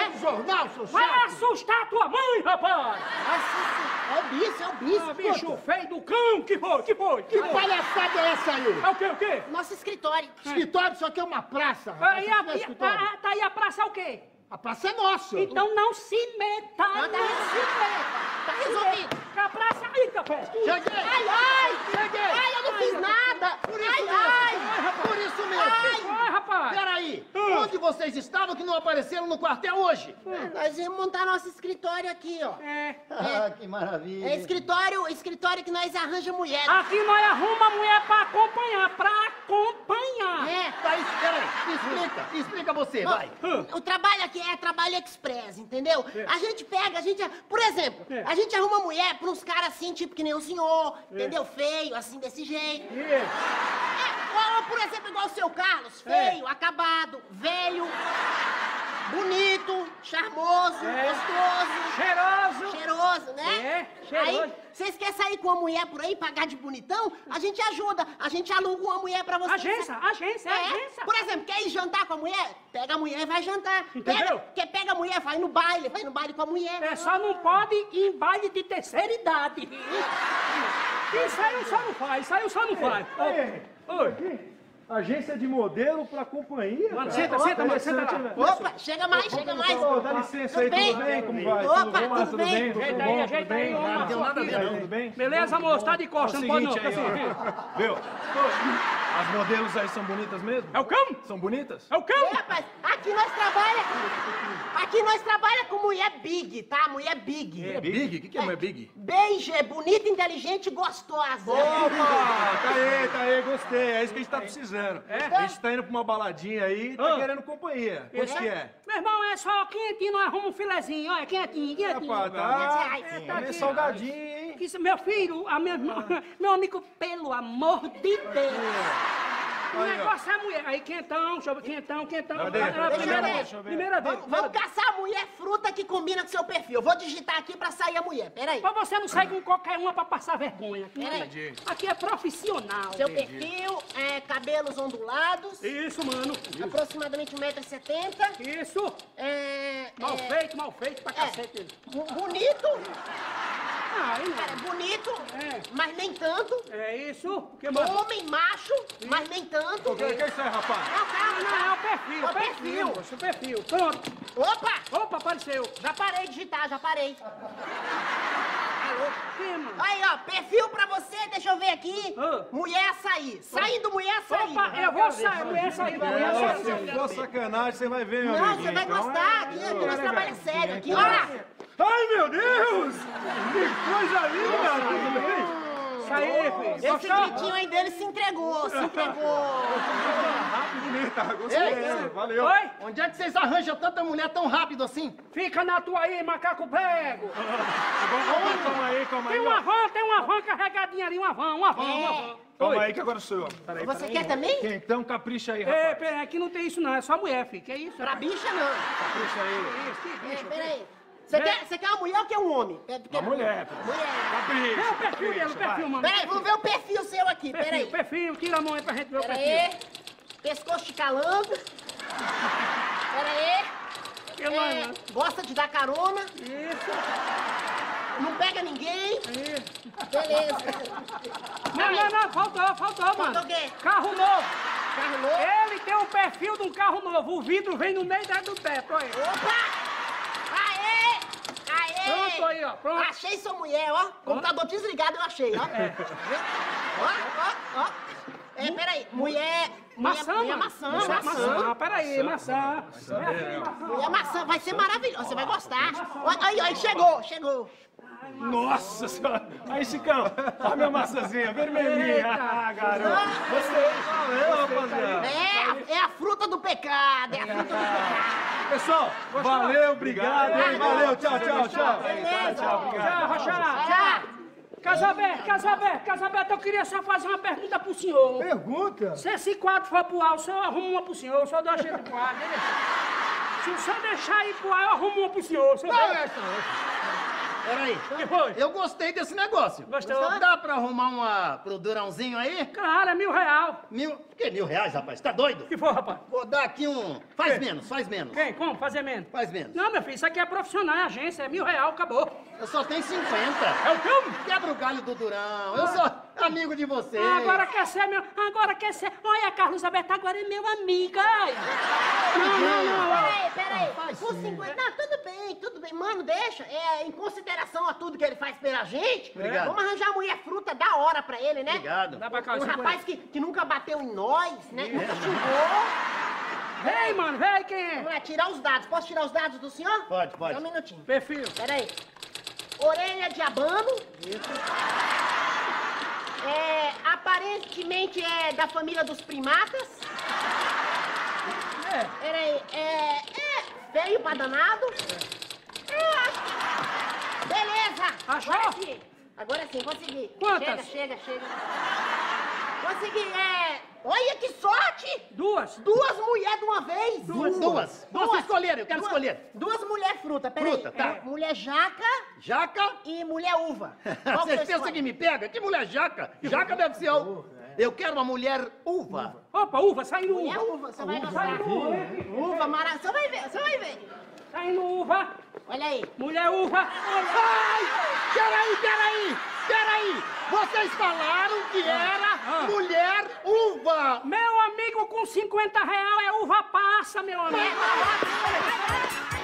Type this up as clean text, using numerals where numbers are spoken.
do jornal, seu Vai chato. assustar a tua mãe, rapaz! É o bicho, Bicho feio do cão, que foi? Que palhaçada é essa aí? É o quê? Nosso escritório. Escritório, isso aqui é uma praça. Aí Isso aqui não é escritório. tá aí a praça é o quê? A praça é nossa. Então não se meta, Não, tá não Tá resolvido. Que a praça aí, café! Cheguei. Cheguei. Ai, eu não fiz nada. Por isso mesmo. Por isso mesmo. Vai, rapaz! Peraí, onde vocês estavam que não apareceram no quartel hoje? Nós íamos montar nosso escritório aqui, ó. Ah, que maravilha. É escritório que nós arranja mulher. Aqui nós arruma mulher pra acompanhar, É. Tá, peraí, explica você, vai. O trabalho aqui é trabalho express, entendeu? A gente pega, por exemplo, a gente arruma mulher pra uns caras assim, tipo que nem o senhor, entendeu? Feio, assim, desse jeito. Ou, por exemplo, igual o seu Carlos, feio, acabado, velho, bonito, charmoso, gostoso. Cheiroso, né? Cheiroso. Aí, vocês querem sair com uma mulher por aí, pagar de bonitão? A gente ajuda, a gente aluga uma mulher pra vocês. Agência. Por exemplo, quer ir jantar com a mulher? Pega a mulher e vai jantar. Entendeu? Pega a mulher, vai no baile com a mulher. Só não pode ir em baile de terceira idade. Isso aí o só não faz. Oi. Agência de modelo pra companhia? Mano, cara? senta lá. Opa, chega mais. Ô, dá licença aí, tudo bem? Como vai? Opa, Tudo bom? tudo bem? Ajeita aí. Não deu nada a ver, não. Tudo bem? Beleza, moço? Tá de costa, não pode não. Seguinte aí, ó. Viu? As modelos aí são bonitas mesmo? É o cão? São bonitas? É o cão? Rapaz, aqui nós trabalha com mulher big, tá? Mulher big. É big? O que é mulher big? Beige, bonita, inteligente e gostosa. Opa! Tá aí, gostei. É isso que a gente tá precisando. A gente tá indo pra uma baladinha aí e tá querendo companhia. Quanto que é? Meu irmão, é só quentinho, nós arrumamos um filezinho. Olha, quentinho. Rapaz, tá tá meio salgadinho, hein? Isso, meu filho, meu amigo, pelo amor de Deus. O negócio é a mulher. Aí, quentão. Primeira vez. Vamos caçar a mulher fruta que combina com seu perfil. Eu vou digitar aqui pra sair a mulher, peraí. Mas você não sai com qualquer uma pra passar vergonha. Peraí. Aqui é profissional. Seu perfil é cabelos ondulados. Isso, mano. Aproximadamente 1,70 m. Isso. Mal feito pra cacete. Bonito. Aí não. Cara, bonito, mas nem tanto. É isso. Que mais? Homem macho, mas nem tanto. O que é isso aí, rapaz? Não, é o perfil. Pronto. Opa, apareceu. já parei de digitar, já parei. Que, mano? Aí, ó, perfil pra você, deixa eu ver aqui. Mulher açaí. Saindo mulher açaí. Opa, eu vou sair, mulher açaí. Se for sacanagem, você vai ver, meu Não, amiguinho. você vai Então, gostar. Aqui nós trabalhamos sério. Aqui, ó. Ai, meu Deus! Que coisa linda! Tudo bem? Isso aí, filho. Esse gritinho aí dele se entregou. Bonita, gostei. Valeu. Oi? Onde é que vocês arranjam tanta mulher tão rápido assim? Fica na tua aí, macaco prego. Calma aí. Tem uma van carregadinha ali, uma van. Calma aí que agora sou eu. Você quer também? Então capricha aí, É, rapaz. peraí, aqui não tem isso não, é só mulher, filho. Que isso? Pra bicha, não. Capricha aí. Peraí. Você quer uma mulher ou quer um homem? Uma mulher. Mulher. É o perfil dele, o perfil, mano. Peraí, vamos ver o perfil seu aqui, peraí. Perfil, tira a mão aí pra gente ver o perfil. Peraí. Pescoço de calango. Peraí. Gosta de dar carona. Isso. Não pega ninguém. Beleza. Não, faltou, mano. Faltou o quê? Carro novo. Carro novo. Ele tem um perfil de um carro novo, o vidro vem no meio do teto, olha. Opa! Aê! Pronto aí, ó, pronto. Achei sua mulher, ó. Computador desligado eu achei, ó. Ó. Peraí. Mulher Maçã, mulher mano. maçã. Peraí, maçã. Mulher maçã, vai ser maravilhoso, você vai gostar. Aí, chegou. Nossa senhora. Aí, Chicão. Olha a minha maçãzinha, vermelhinha. Eita. Ah, garoto. Gostei. Valeu, rapaziada. É a fruta do pecado, Pessoal, valeu, obrigado. Valeu, tchau. Beleza. Tchau, obrigado. Tchau, Roxará. Casaberto, eu queria só fazer uma pergunta pro senhor. Pergunta? Se esse quadro for pro ar, o senhor arruma uma pro senhor, o senhor dá cheio de quadro. Se o senhor deixar ir pro ar, eu arrumo uma pro senhor. Peraí. Que foi? Eu gostei desse negócio. Gostou? Dá pra arrumar uma pro Durãozinho aí? Claro, é R$1.000. Que R$1.000, rapaz? Tá doido? Que foi, rapaz? Vou dar aqui um... Faz Que? menos, faz menos. Quem? Como? Fazer menos? Faz menos. Não, meu filho, isso aqui é profissional, é agência, é R$1.000, acabou. Eu só tenho 50. É o quê? Quebra o galho do Durão. Eu sou amigo de vocês. Agora quer ser meu... Agora quer ser... Olha, Carlos Alberto agora é meu amigo, ai. Não. Peraí. Faz Por sim. 50... Não, tudo bem. Mano, deixa. Em consideração a tudo que ele faz pela gente, Obrigado. vamos arranjar uma mulher fruta da hora pra ele, né? Obrigado. Dá pra cá, Um rapaz que nunca bateu em nós, né? Nunca xingou. Vem, mano, vem, quem é? Vamos lá, tirar os dados. Posso tirar os dados do senhor? Pode. Só um minutinho. Perfil. Peraí. Orelha de abano. Aparentemente é da família dos primatas. Peraí. Feio pra danado. Beleza. Achou? Agora sim, consegui. Quantas? Chega. Consegui, Olha que sorte! Duas. Duas mulheres de uma vez! Duas. Vamos escolher, eu quero escolher. Duas mulheres fruta, peraí. Fruta, tá. Mulher jaca Jaca? e mulher uva. Qual Vocês você pensam escolhe? que me pega? Que mulher jaca? Jaca deve ser... Eu quero uma mulher uva. Opa, uva, saindo Mulher uva. uva, você vai gostar. Saindo uva. Uva, maravilha. Você vai ver. Saindo uva. Olha aí. Mulher uva. Ai! Peraí! Vocês falaram que era mulher uva! Meu amigo, com R$50 é uva passa, meu amigo. Vai.